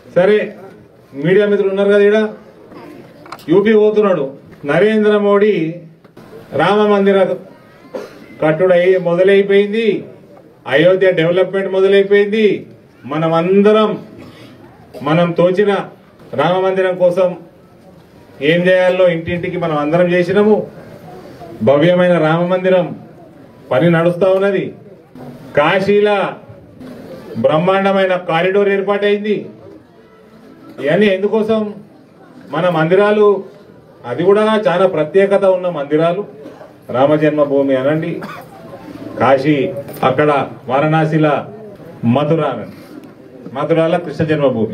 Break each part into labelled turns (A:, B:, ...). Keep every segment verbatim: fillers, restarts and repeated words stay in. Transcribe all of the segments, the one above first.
A: సరే మీడియా మిత్రులు ఉన్నారు కదా, ఇక్కడ యూపీ పోతున్నాడు నరేంద్ర మోడీ. రామ మందిర కట్టుడై మొదలైపోయింది, అయోధ్య డెవలప్మెంట్ మొదలైపోయింది. మనం అందరం మనం తోచిన రామ మందిరం కోసం ఏం చేయాలో ఇంటింటికి మనం అందరం చేసినాము. భవ్యమైన రామ మందిరం పని నడుస్తా ఉన్నది. కాశీల బ్రహ్మాండమైన కారిడోర్ ఏర్పాటైంది. ఇవన్నీ ఎందుకోసం? మన మందిరాలు, అది కూడా చాలా ప్రత్యేకత ఉన్న మందిరాలు. రామ జన్మభూమి అనండి, కాశీ, అక్కడ వారణాసిల మథుర అనండి, మథురాల కృష్ణ జన్మభూమి.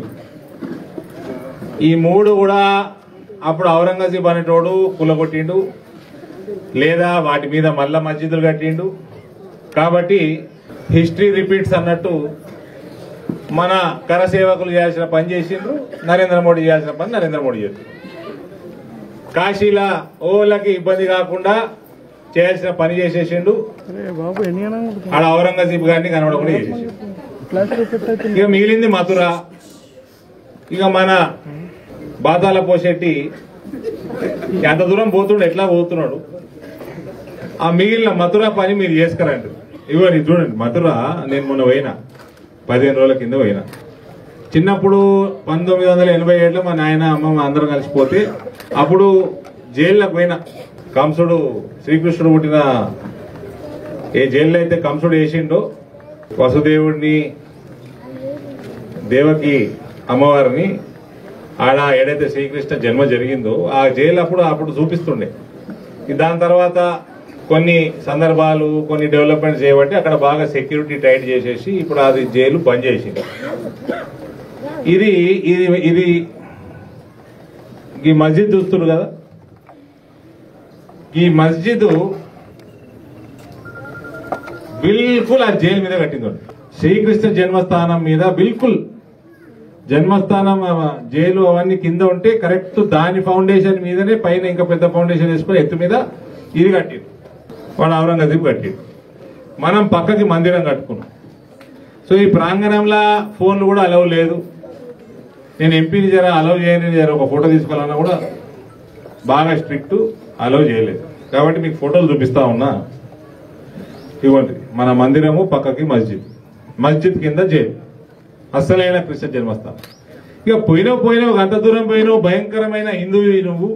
A: ఈ మూడు కూడా అప్పుడు ఔరంగజేబు అనేటోడు కూలగొట్టిండు, లేదా వాటి మీద మళ్ళా మస్జిదులు కట్టిండు. కాబట్టి హిస్టరీ రిపీట్స్ అన్నట్టు మన కరసేవకులు చేయాల్సిన పని చేసిండ్రు, నరేంద్ర మోడీ చేయాల్సిన పని నరేంద్ర మోడీ చేసిండ్రు. కాశీలా ఓళ్ళకి ఇబ్బంది కాకుండా చేయాల్సిన పని చేసేసిండు. ఆడ ఔరంగజేబు గారిని కనబడకుండా చేసేసిండు. ఇక మిగిలింది మథుర. ఇక మన బాతాల పోషెట్టి ఎంత దూరం పోతుండే, ఎట్లా పోతున్నాడు. ఆ మిగిలిన మథుర పని మీరు చేసుకురండి. ఇవ్వండి చూడండి, మథుర నేను మొన్న పోయినా, పదిహేను రోజుల కింద పోయినా. చిన్నప్పుడు పంతొమ్మిది వందల ఎనభై ఏడులో మా నాయన అమ్మమ్మ అందరం కలిసిపోతే అప్పుడు జైల్లోకి పోయినా. కంసుడు, శ్రీకృష్ణుడు పుట్టిన ఏ జైల్లో అయితే కంసుడు వేసిండో వసుదేవుడిని, దేవకి అమ్మవారిని, ఆడ ఏడైతే శ్రీకృష్ణ జన్మ జరిగిందో ఆ జైలు అప్పుడు అప్పుడు చూపిస్తుండే. దాని తర్వాత కొన్ని సందర్భాలు, కొన్ని డెవలప్మెంట్స్ చేయబట్టి అక్కడ బాగా సెక్యూరిటీ టైట్ చేసేసి ఇప్పుడు అది జైలు బంద్ చేసింది. ఇది ఇది ఇది ఈ మస్జిద్ చూస్తున్నారు కదా, ఈ మస్జిద్ బిల్కుల్ ఆ జైలు మీద కట్టింది. శ్రీకృష్ణ జన్మస్థానం మీద బిల్కుల్ జన్మస్థానం జైలు అవన్నీ కింద ఉంటే కరెక్ట్ దాని ఫౌండేషన్ మీదనే పైన ఇంకా పెద్ద ఫౌండేషన్ వేసుకుని ఎత్తు మీద ఇది కట్టింది. వాడు ఔరంగజేబు కట్టిండు. మనం పక్కకి మందిరం కట్టుకున్నాం. సో ఈ ప్రాంగణంలో ఫోన్లు కూడా అలవ్ లేదు. నేను ఎంపీని జర అలవ్ చేయని జర ఒక ఫోటో తీసుకోవాలన్నా కూడా బాగా స్ట్రిక్ట్, అలవ్ చేయలేదు. కాబట్టి మీకు ఫోటోలు చూపిస్తా ఉన్నా. ఇవ్వండి, మన మందిరము పక్కకి మస్జిద్, మస్జిద్ కింద జైలు, అస్సలైన కృష్ణ జన్మస్థానం. ఇక పోయినావు పోయినావు అంత దూరం పోయినావు, భయంకరమైన హిందువు నువ్వు.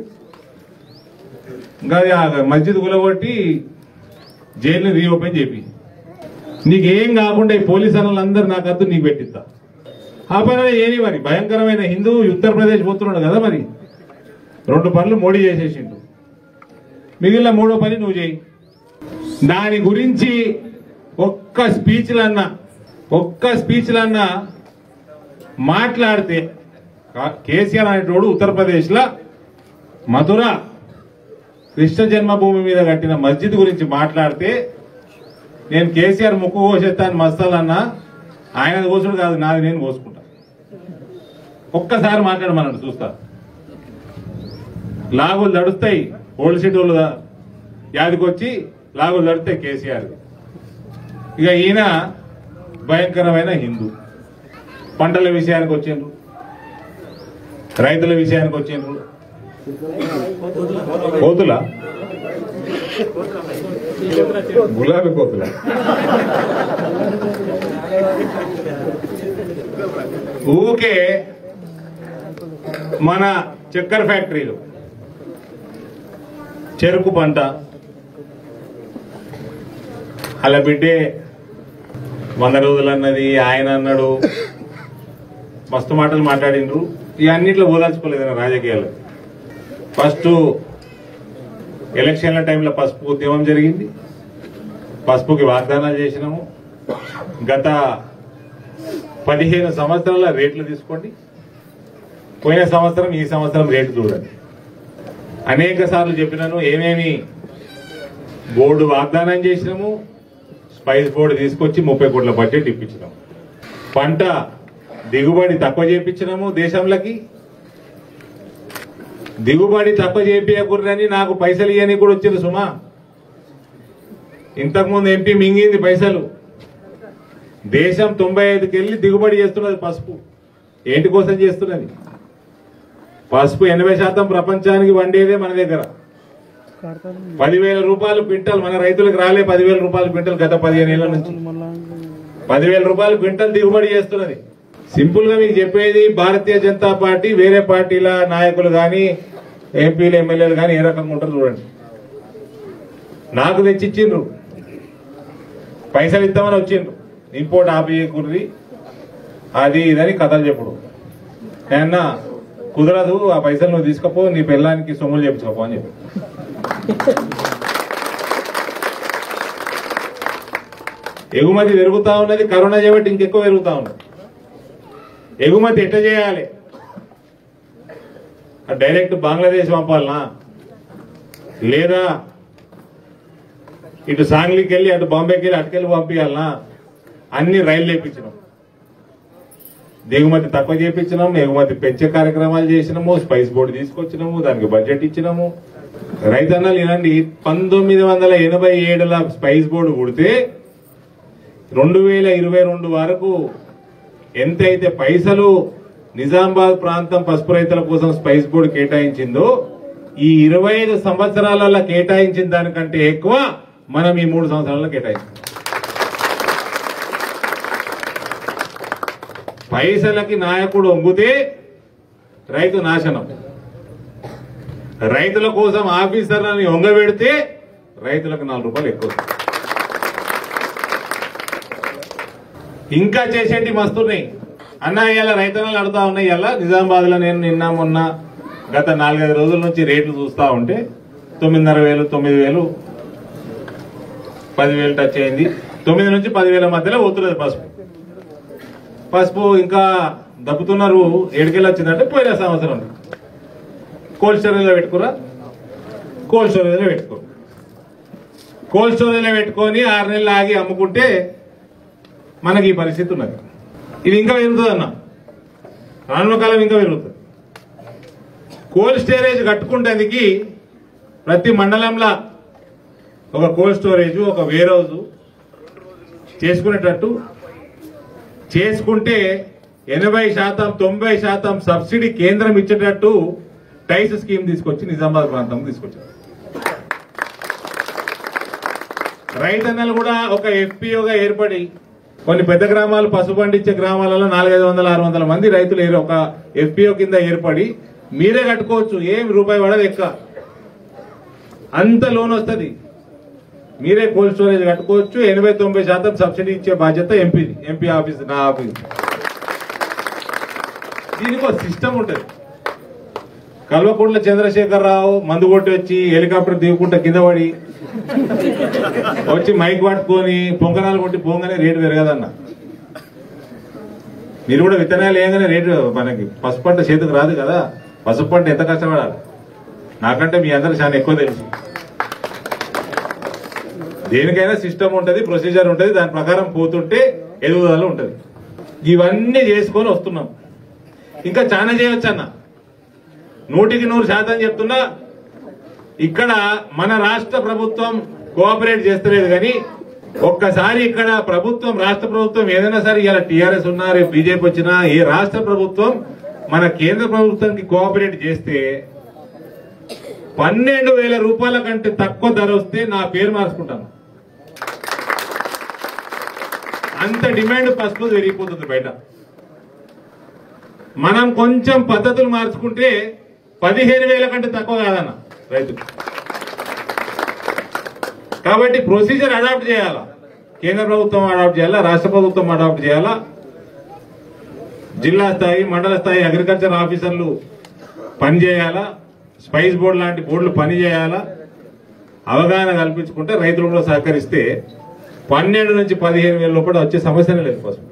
A: ఇంకా మస్జిద్ కూలగొట్టి జైలుని రీఓపెన్ చేపి నీకేం కాకుండా ఈ పోలీసు అన్నలందరూ నాకు అద్దు నీకు పెట్టిస్తా. ఆ పని ఏది మరి? భయంకరమైన హిందూ ఉత్తరప్రదేశ్ పోతున్నాడు కదా, మరి రెండు పనులు మోడీ చేసేసిండు. మిగిలిన మూడో పని నువ్వు చేయి. దాని గురించి ఒక్క స్పీచ్లన్నా ఒక్క స్పీచ్లన్నా మాట్లాడితే కేసీఆర్ అనేటోడు ఉత్తరప్రదేశ్ లో మథుర కృష్ణ జన్మభూమి మీద కట్టిన మస్జిద్ గురించి మాట్లాడితే నేను కేసీఆర్ ముక్కు కోసేస్తాను మస్తాలన్నా, ఆయన కోసుడు కాదు, నాది నేను కోసుకుంటా. ఒక్కసారి మాట్లాడమన్నాడు చూస్తా. లాగులు నడుస్తాయి, ఓల్డ్ సిటీ వాళ్ళు యాదికొచ్చి లాగులు నడుస్తాయి కేసీఆర్. ఇక ఈయన భయంకరమైన హిందూ. పంటల విషయానికి వచ్చిండ్రు, రైతుల విషయానికి వచ్చిండ్రు. కోతుల గులాబీ కోతుల ఊకే మన చక్కెర ఫ్యాక్టరీలు, చెరుకు పంట, అలా బిడ్డే వంద రోజులు అన్నది, ఆయన అన్నాడు, మస్తు మాటలు మాట్లాడిండ్రు. ఇవన్నిట్లో ఓదాల్చుకోలేదు రాజకీయాలు. ఫస్ట్ ఎలక్షన్ల టైంలో పసుపు ఉద్యమం జరిగింది, పసుపుకి వాగ్దానాలు చేసినాము. గత పదిహేను సంవత్సరాల రేట్లు తీసుకోండి, పోయిన సంవత్సరం ఈ సంవత్సరం రేటు చూడండి. అనేక సార్లు చెప్పినాను ఏమేమి బోర్డు వాగ్దానం చేసినాము. స్పైస్ బోర్డు తీసుకొచ్చి ముప్పై కోట్ల బడ్జెట్ ఇప్పించినాము. పంట దిగుబడి తక్కువ చేయించినాము. దేశంలోకి దిగుబడి తక్కువ చేయించకూడదని నాకు పైసలు ఇవ్వని కూడా వచ్చింది సుమా. ఇంతకుముందు ఎంపీ మింగింది పైసలు. దేశం తొంభై ఐదుకి వెళ్ళి దిగుబడి చేస్తున్నది పసుపు. ఏంటి కోసం చేస్తున్నది? పసుపు ఎనభై శాతం ప్రపంచానికి వండేదే మన దగ్గర. పదివేల రూపాయలు క్వింటల్ మన రైతులకు రాలే. పదివేల రూపాయలు క్వింటల్ గత పదిహేను ఏళ్ల నుంచి పదివేల రూపాయలు క్వింటల్ దిగుబడి చేస్తున్నది. సింపుల్ గా మీకు చెప్పేది, భారతీయ జనతా పార్టీ వేరే పార్టీల నాయకులు గాని ఎంపీలు ఎమ్మెల్యేలు గాని ఏ రకంగా ఉంటారు చూడండి. నాకు తెచ్చిచ్చిండ్రు, పైసలు ఇస్తామని వచ్చిండ్రు, ఇంపోర్ట్ ఆపేయకూడదు అది ఇదని కథలు చెప్పుడు. ఏమన్నా కుదరదు, ఆ పైసలు నువ్వు తీసుకపో, నీ పిల్లానికి సొమ్ములు చెప్పుకోపో అని చెప్పి. ఎగుమతి పెరుగుతా ఉన్నది, కరోనా చేయబట్టి ఇంకెక్కువ పెరుగుతా ఉన్నది. ఎగుమతి ఎట్లా చేయాలి? డైరెక్ట్ బంగ్లాదేశ్ పంపాలనా, లేదా ఇటు సాంగ్లీకి వెళ్ళి అటు బాంబేకి వెళ్ళి అటుకెళ్ళి పంపించాలనా? అన్ని రైలు లేపించినాం, దిగుమతి తక్కువ చేపించినాము, ఎగుమతి పెంచే కార్యక్రమాలు చేసినాము, స్పైస్ బోర్డు తీసుకొచ్చినాము, దానికి బడ్జెట్ ఇచ్చినాము. రైతన్నలు వినండి, పంతొమ్మిది వందల ఎనభై ఏడుల స్పైస్ బోర్డు కుడితే రెండు వేల ఇరవై రెండు వరకు ఎంతైతే పైసలు నిజామాబాద్ ప్రాంతం పసుపు రైతుల కోసం స్పైస్ బోర్డు కేటాయించిందో ఈ ఇరవై ఐదు సంవత్సరాలలో కేటాయించిన దానికంటే ఎక్కువ మనం ఈ మూడు సంవత్సరాలలో కేటాయించాం. పైసలకి నాయకుడు ఒంగితే రైతు నాశనం. రైతుల కోసం ఆఫీసర్లని ఒంగబెడితే రైతులకు నాలుగు రూపాయలు ఎక్కువ. ఇంకా చేసేటి మస్తున్నాయి అన్న. ఇవాళ రైతన్నలు అడుగుతా ఉన్నాయి. ఇవాళ నిజామాబాద్ లో నేను నిన్న మొన్న గత నాలుగైదు రోజుల నుంచి రేట్లు చూస్తా ఉంటే తొమ్మిదిన్నర వేలు తొమ్మిది వేలు పదివేలు టచ్ అయింది. తొమ్మిది నుంచి పదివేల మధ్యలో పోతున్నది పసుపు. పసుపు ఇంకా దప్పుతున్నారు. ఏడుకెళ్ళి వచ్చిందంటే పోయిన సంవత్సరం కోల్డ్ స్టోరేజ్ లో పెట్టుకురా, కోల్డ్ స్టోరేజ్ లో పెట్టుకో, కోల్డ్ స్టోరేజ్ లో పెట్టుకొని ఆరు నెలలు ఆగి అమ్ముకుంటే మనకి ఈ పరిస్థితి ఉన్నది. ఇది ఇంకా పెరుగుతుంది అన్న, రానున్న కాలం ఇంకా పెరుగుతుంది. కోల్డ్ స్టోరేజ్ కట్టుకుంటేందుకు ప్రతి మండలంలో ఒక కోల్డ్ స్టోరేజ్, ఒక వేర్ హౌస్ చేసుకునేటట్టు చేసుకుంటే ఎనభై శాతం తొంభై శాతం సబ్సిడీ కేంద్రం ఇచ్చేటట్టు టైస్ స్కీమ్ తీసుకొచ్చి నిజామాబాద్ ప్రాంతం తీసుకొచ్చారు. రైతన్నలు కూడా ఒక ఎఫ్పిఓగా ఏర్పడి కొన్ని పెద్ద గ్రామాలు పసుపు పండించే గ్రామాలలో నాలుగైదు వందల ఆరు వందల మంది రైతులు ఒక ఎఫ్పిఓ కింద ఏర్పడి మీరే కట్టుకోవచ్చు. ఏం రూపాయి పడదు, ఎక్క అంత లోన్ వస్తుంది. మీరే కోల్డ్ స్టోరేజ్ కట్టుకోవచ్చు. ఎనభై తొంభై శాతం సబ్సిడీ ఇచ్చే బాధ్యత ఎంపీది, ఎంపీ ఆఫీస్, నా ఆఫీస్. దీనికి ఒక సిస్టమ్ ఉంటుంది. కల్వకుంట్ల చంద్రశేఖరరావు మందు కొట్టి వచ్చి హెలికాప్టర్ దిగుకుంటా కింద పడి వచ్చి మైక్ పట్టుకొని పొంగనాలు కొట్టి పోగానే రేటు పెరగదన్న. మీరు కూడా విత్తనాలు వేయగానే రేటు, మనకి పసుపు పంట చేతికి రాదు కదా. పసుపు పంట ఎంత కష్టపడాలి, నాకంటే మీ అందరూ చాలా ఎక్కువ తెలుసు. దేనికైనా సిస్టమ్ ఉంటుంది, ప్రొసీజర్ ఉంటుంది, దాని ప్రకారం పోతుంటే ఎదుగుదల ఉంటుంది. ఇవన్నీ చేసుకొని వస్తున్నాం. ఇంకా చాలా చేయవచ్చు అన్న. నూటికి నూరు శాతం చెప్తున్నా, ఇక్కడ మన రాష్ట్ర ప్రభుత్వం కోఆపరేట్ చేస్తలేదు. కానీ ఒక్కసారి ఇక్కడ ప్రభుత్వం, రాష్ట్ర ప్రభుత్వం ఏదైనా సరే, ఇలా టీఆర్ఎస్ ఉన్నా, రేపు బీజేపీ వచ్చినా, ఏ రాష్ట్ర ప్రభుత్వం మన కేంద్ర ప్రభుత్వానికి కోఆపరేట్ చేస్తే పన్నెండు వేల రూపాయల కంటే తక్కువ ధర వస్తే నా పేరు మార్చుకుంటాను. అంత డిమాండ్ పసుపు పెరిగిపోతుంది బయట. మనం కొంచెం పద్ధతులు మార్చుకుంటే పదిహేను వేల కంటే తక్కువ కాదన్న రైతు. కాబట్టి ప్రొసీజర్ అడాప్ట్ చేయాలా, కేంద్ర ప్రభుత్వం అడాప్ట్ చేయాలా, రాష్ట్ర ప్రభుత్వం అడాప్ట్ చేయాలా. జిల్లా స్థాయి, మండల స్థాయి అగ్రికల్చర్ ఆఫీసర్లు పనిచేయాలా, స్పైస్ బోర్డు లాంటి బోర్డులు పనిచేయాలా. అవగాహన కల్పించుకుంటే రైతులు కూడా సహకరిస్తే పన్నెండు నుంచి పదిహేను వేల లోపల వచ్చే సమస్యనే లేదు పసుపు.